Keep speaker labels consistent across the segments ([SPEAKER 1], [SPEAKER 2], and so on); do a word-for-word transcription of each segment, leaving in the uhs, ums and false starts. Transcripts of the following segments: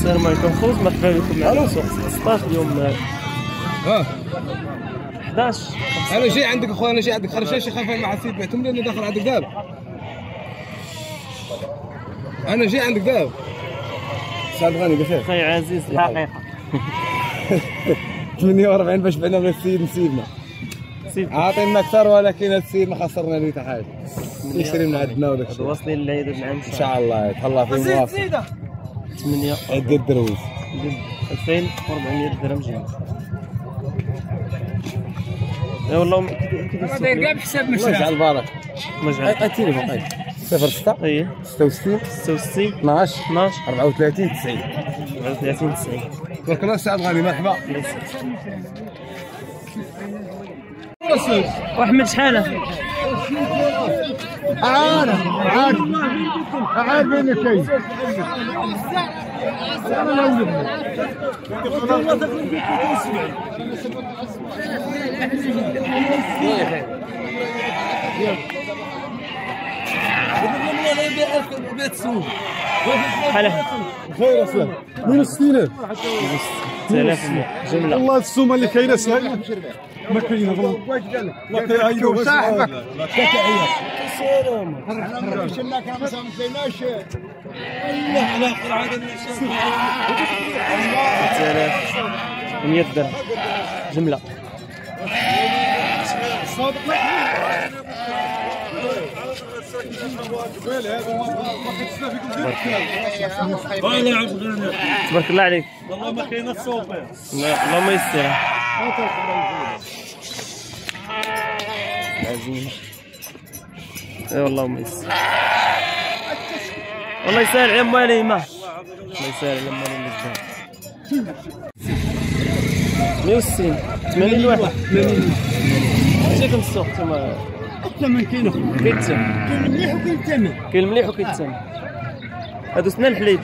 [SPEAKER 1] السلام عليكم خوت، مرحبا بكم معنا سوق ستة عشر اليوم
[SPEAKER 2] اه
[SPEAKER 1] حداش.
[SPEAKER 2] انا جاي عندك اخويا، انا جاي عندك خرجت شي خايف مع السيد بعتهم لي، انا داخل عندك دابا. انا جاي عندك دابا. سعد غاني بخير
[SPEAKER 1] اخي عزيز الحقيقه.
[SPEAKER 2] ثمانية وأربعين باش بعنا من السيد نسيبنا. عاطينا اكثر ولكن السيد ما خسرنا ليه حتى حاجه. يشري من عندنا وداك الشيء.
[SPEAKER 1] واصلين للعيد العام
[SPEAKER 2] ان شاء الله يتهلا فيه موافق.
[SPEAKER 1] ثمانية
[SPEAKER 2] عيد الدرويش
[SPEAKER 1] ألفين وأربعمية درهم جميل. اي والله كيف
[SPEAKER 2] داير كاع بحساب مشى. الله يجعل بارك.
[SPEAKER 1] الله يجعل.
[SPEAKER 2] التليفون طيب صفر ستة
[SPEAKER 1] اييه
[SPEAKER 2] ستة وستين
[SPEAKER 1] ستة وستين
[SPEAKER 2] اثناش
[SPEAKER 1] اثناش
[SPEAKER 2] أربعة وثلاثين تسعين
[SPEAKER 1] أربعة وثلاثين تسعين.
[SPEAKER 2] تبارك الله. سعد غاني مرحبا.
[SPEAKER 1] واحمد شحاله؟
[SPEAKER 2] عاد عاد عاد بين الكيس.
[SPEAKER 1] حاله
[SPEAKER 2] خير اسلام من الستينات
[SPEAKER 1] ستة آلاف جمله.
[SPEAKER 2] والله السومه اللي كاينه سهله ما كاينه والله. ما كاينه صاحبك لا تعيط سيرهم شلنا كان ما مشيناش. الله على اخر عاد
[SPEAKER 1] ستة آلاف ومية درهم جمله. تبارك الله عليك.
[SPEAKER 3] والله ما كاين الصوفي.
[SPEAKER 1] اللهم يسر. عزيمة. اي والله ما يسر. والله يسهل على موالي ما. الله يسهل على موالي الجداد. مية وستين ثمانين لواحد. شكون السوق نتوما؟
[SPEAKER 3] الثمن كاين اخويا.
[SPEAKER 1] كاين الثمن.
[SPEAKER 3] كاين المليح وكاين الثمن.
[SPEAKER 1] كاين المليح وكاين الثمن. هادو سنان الحليب.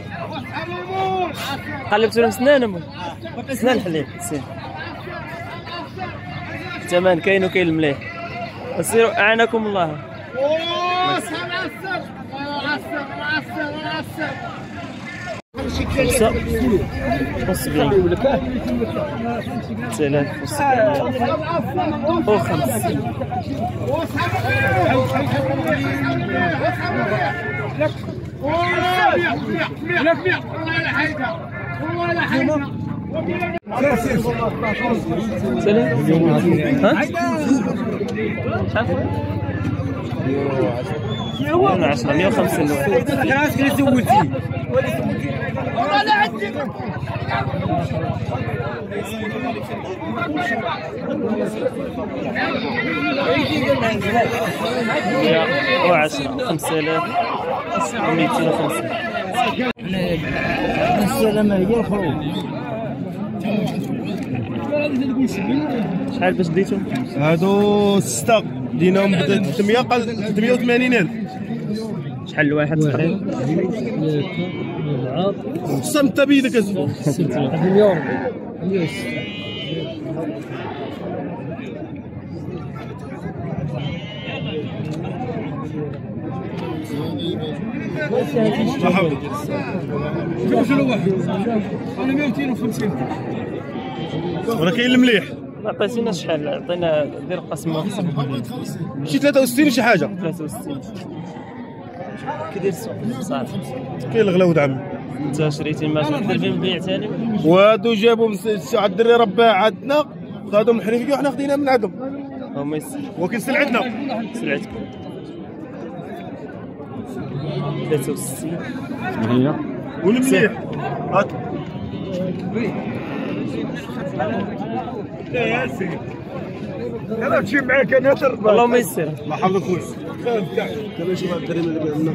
[SPEAKER 1] قلبتو لهم سنانهم. سنان الحليب سين. الثمن كاين وكاين المليح. سيروا اعانكم الله. خمسة وسبعين ثلاث وسبعين وخمس. ها؟ عشرة مية وخمسين
[SPEAKER 3] راسك اللي سولتي. والله لا عندك.
[SPEAKER 1] مية وعشرة خمسة آلاف ومئتين وخمسين.
[SPEAKER 3] السلامة هي الخروج.
[SPEAKER 1] شحال باش ديتهم؟
[SPEAKER 4] هادو ستة ديناهم ب ثلاثمية قال ثلاثمية وثمانين ألف.
[SPEAKER 1] شحال الواحد تقريبا؟
[SPEAKER 4] خصها انت بيدك اسمو
[SPEAKER 3] مية وأربعين.
[SPEAKER 4] مرحبا.
[SPEAKER 3] شنو واحد؟ انا مئتين وخمسين.
[SPEAKER 4] ولا كاين المليح
[SPEAKER 1] ما عطيتينا شحال، عطينا دير قسم وقسم.
[SPEAKER 4] شي ثلاثة وستين شي حاجة.
[SPEAKER 1] ثلاثة وستين. كي داير السوق صافي.
[SPEAKER 4] كاين الغلاود عمي.
[SPEAKER 1] انت شريتي الماشي دير فين بيع ثاني؟
[SPEAKER 4] وهادو جابو عند الدري رباع عندنا، خداو من حريفكي وحنا خدينا من عندهم.
[SPEAKER 1] هما يسر.
[SPEAKER 4] ولكن سلعتنا.
[SPEAKER 1] سلعتكم. ثلاثة وستين.
[SPEAKER 4] هي. والمليح. هات.
[SPEAKER 3] يا سيدي انا نمشي معاك انا تربى.
[SPEAKER 1] اللهم يسر.
[SPEAKER 4] الله يحفظك خويا. كما شي واحد الدريم اللي بيعنا.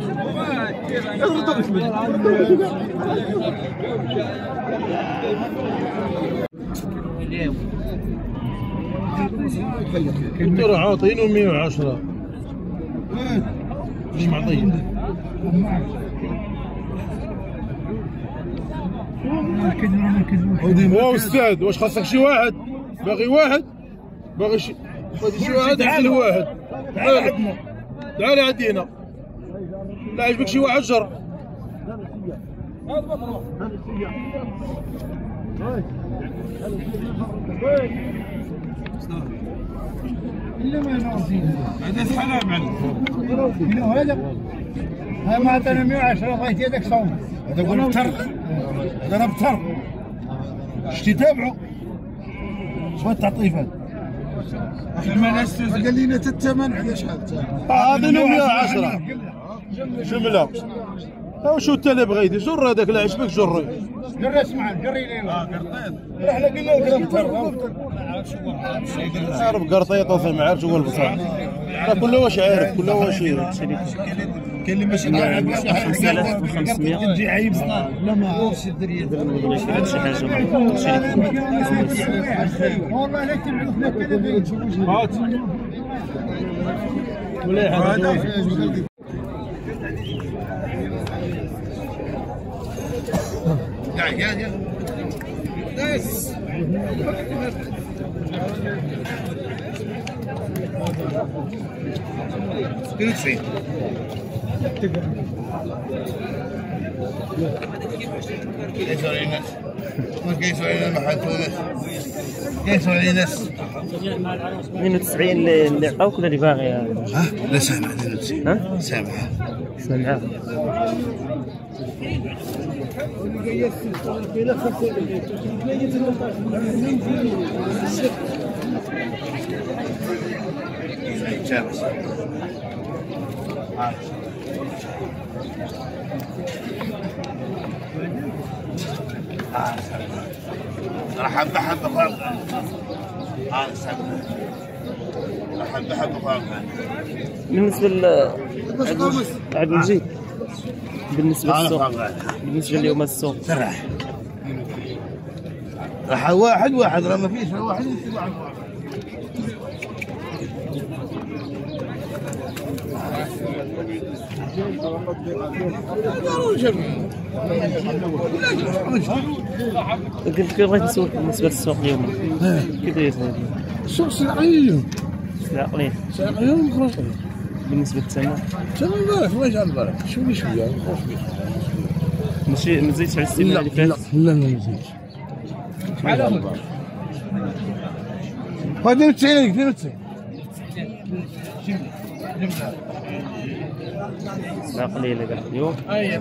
[SPEAKER 4] كنتو عاطينو مية وعشرة. مش معطيين. واو استاذ، واش خاصك شي واحد؟ باغي واحد؟ باغي شي باغي شي واحد؟ تعال واحد. تعال عندنا. تعال عندنا. لا عجبك شي واحد جر. هذا حلال معلم.
[SPEAKER 2] هذا ها ما عطانا مئة وعشرة بغيت يدك صوم. هذا هو البتر. هذا بتر. شتي تابعوا. شو التعطيفات؟ قال لنا الثمن على شحال؟
[SPEAKER 4] هذا مئة وعشرة جملة. وشو انت اللي بغيتي؟ جر هذاك اللي عجبك جري.
[SPEAKER 2] جري اسمع جري لينا. اه قرطيط. احنا قلنا لك بتر.
[SPEAKER 4] عارف قرطيط وفي ما عارف هو البصر. راه كل واش عارف كل واش
[SPEAKER 1] كاين اللي ماشي قاعد خمسة آلاف وخمسمية
[SPEAKER 2] تجي عيب لا ما عرفتش الدريه
[SPEAKER 1] هذا شي حاجه
[SPEAKER 2] والله لا تبعوا هنا كذا بيجوا
[SPEAKER 4] هات مليح هذا
[SPEAKER 2] قاعد قاعد ناس اثنين وتسعين كيسوا علينا ما كيسوا علينا ما حد كيسوا علينا
[SPEAKER 1] اثنين وتسعين اللي عطاوك ولا اللي باغي؟
[SPEAKER 2] ها لا سامع اثنين وتسعين
[SPEAKER 1] ها
[SPEAKER 2] سامع
[SPEAKER 1] سامعة
[SPEAKER 2] راح حبه حبه فوق اه راح حبه حبه فوق
[SPEAKER 1] بالنسبة ل عبد المجيد بالنسبة للسوق بالنسبة اليوم السوق
[SPEAKER 2] سرح راح واحد واحد راه ما فيش واحد واحد
[SPEAKER 1] قلت لك بغيت نسولك بالنسبة للسوق اليوم كيف داير هذه؟
[SPEAKER 4] السوق سلعية
[SPEAKER 1] سلعة قليل
[SPEAKER 4] سلعية مخرج
[SPEAKER 1] بالنسبة للثمن
[SPEAKER 4] الثمن بارك ما جا البارك شوي شوية
[SPEAKER 1] ماشي ما زيدش على السنة اللي فاتت؟
[SPEAKER 4] لا لا ما نزيدش اثنين وتسعين اثنين وتسعين
[SPEAKER 1] سلعة قليلة كاع اليوم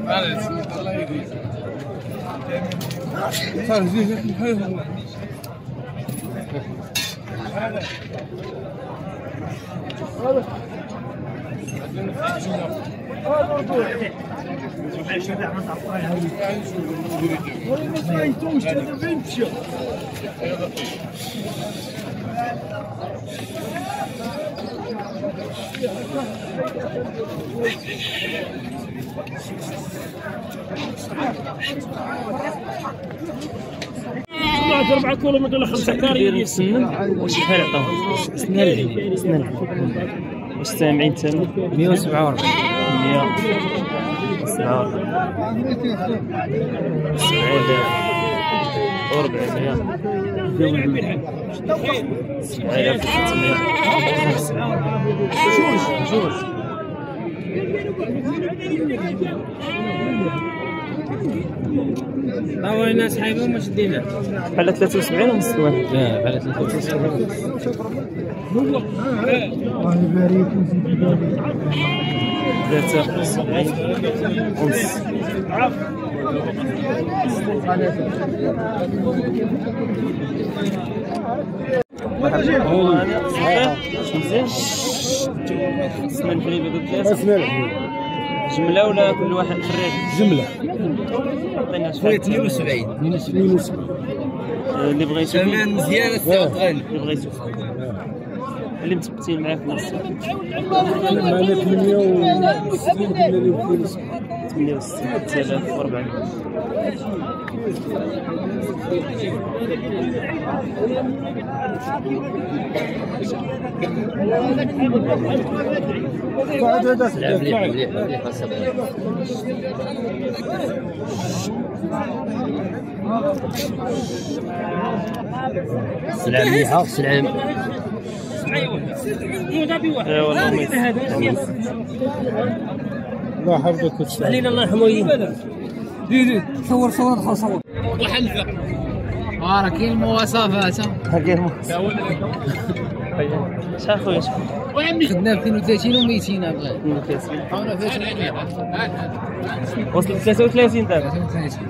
[SPEAKER 4] صار زين
[SPEAKER 1] أربعة كيلومتر ولا خمسة كاري سنن واش شحال عطاهم؟ سنة الفين سنة الفين واش سامعين ثمن؟ مئة وسبعة وأربعين مئة وسبعة وأربعين سبعة وأربعمية سبعة آلاف وستمية جوج جوج
[SPEAKER 3] ها هو الناس حايبهم واش دينا
[SPEAKER 1] بحال ثلاثة وسبعين ونص واحد
[SPEAKER 3] لا بحال ثلاثة وسبعين
[SPEAKER 1] ثلاثة وسبعين ونص مزيان سنة الفريبة قلت جملة ولا كل واحد فريد؟
[SPEAKER 4] جملة
[SPEAKER 1] عطينا
[SPEAKER 3] خويا
[SPEAKER 1] شحال؟
[SPEAKER 3] اثنين وسبعين
[SPEAKER 4] اثنين وسبعين
[SPEAKER 1] اللي بغيتو
[SPEAKER 3] ثمن مزيان السعودغاني
[SPEAKER 1] اللي بغيتو اللي متبتين معاك نص
[SPEAKER 4] معنا ثمانية وستين
[SPEAKER 1] ثمانية وستين ثلاثة آلاف وأربعمية
[SPEAKER 3] لا مليح مليح مليح سلعة مليحة سلعة
[SPEAKER 1] اي والله
[SPEAKER 4] لا حفظك
[SPEAKER 3] علينا الله يرحمه. صور صور دخل صور
[SPEAKER 5] وحلفه اه راه كاين المواصفات
[SPEAKER 1] ها كاين المواصفات. شحال خويا شحال؟
[SPEAKER 5] وعمي خدنا ب اثنين وثلاثين و مئتين ابغي
[SPEAKER 1] اثنين وثلاثين
[SPEAKER 5] حاولنا ثلاثين
[SPEAKER 1] وصل ثلاثة وثلاثين دابا.
[SPEAKER 5] ثلاثة وثلاثين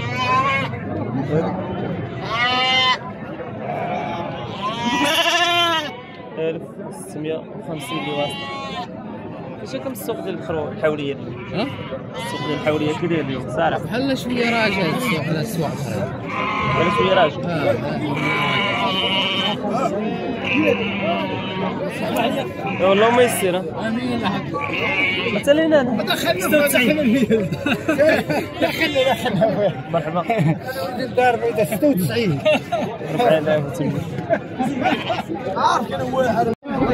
[SPEAKER 1] ألف وستمية وخمسين اللي واصل. كيفاش راكم السوق ديال الخروج الحوليه؟
[SPEAKER 5] ها
[SPEAKER 1] السوق ديال الحوليه كي داير اليوم صراحه؟
[SPEAKER 5] بحال شويه راجع السوق على السوق اخرى
[SPEAKER 1] ولا شويه راجع؟
[SPEAKER 5] اه
[SPEAKER 1] والله ما يصير.
[SPEAKER 5] امين لحق
[SPEAKER 1] حتى لينا انا
[SPEAKER 2] دخلنا دخلنا دخلنا دخلنا
[SPEAKER 1] مرحبا.
[SPEAKER 2] دار بيضاء ستة وتسعين.
[SPEAKER 1] ربع آلاف وثمانمية.
[SPEAKER 2] عارف كان واحد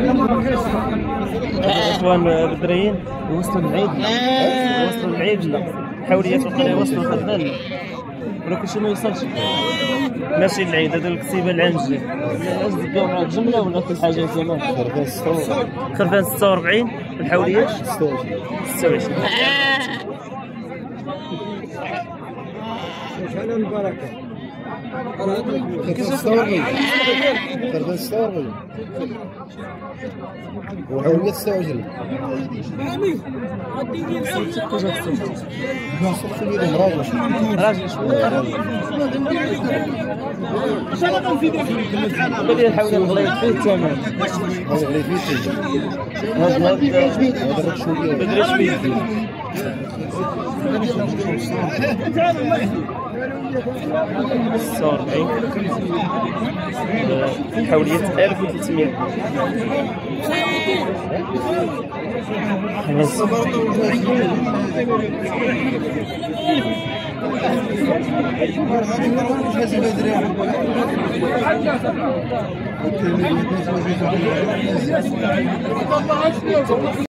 [SPEAKER 1] الاخوان بدريين وصلوا للعيد. وصلوا للعيد لا الحوليات وقيلا وصلوا خدنا لا ولا كلشي ما يوصلش. ماشي للعيد هذا الكتيبه العنجلي. اش ديروا مع الجمله ولا كل حاجه زمان؟ خرفان ستة وأربعين الحوليات ستة وعشرين.
[SPEAKER 2] شحال البركه
[SPEAKER 6] خربان ستة وأربعين وحوليات ستة وعشرين.
[SPEAKER 1] راجل شويه بدي الحوليات غليت فيه الثمن.
[SPEAKER 6] هذا غلي فيه
[SPEAKER 1] هذا
[SPEAKER 6] هذا شويه
[SPEAKER 1] بدري شويه. ستة وأربعين الحوليات ألف وثلاثمية.
[SPEAKER 6] خلاص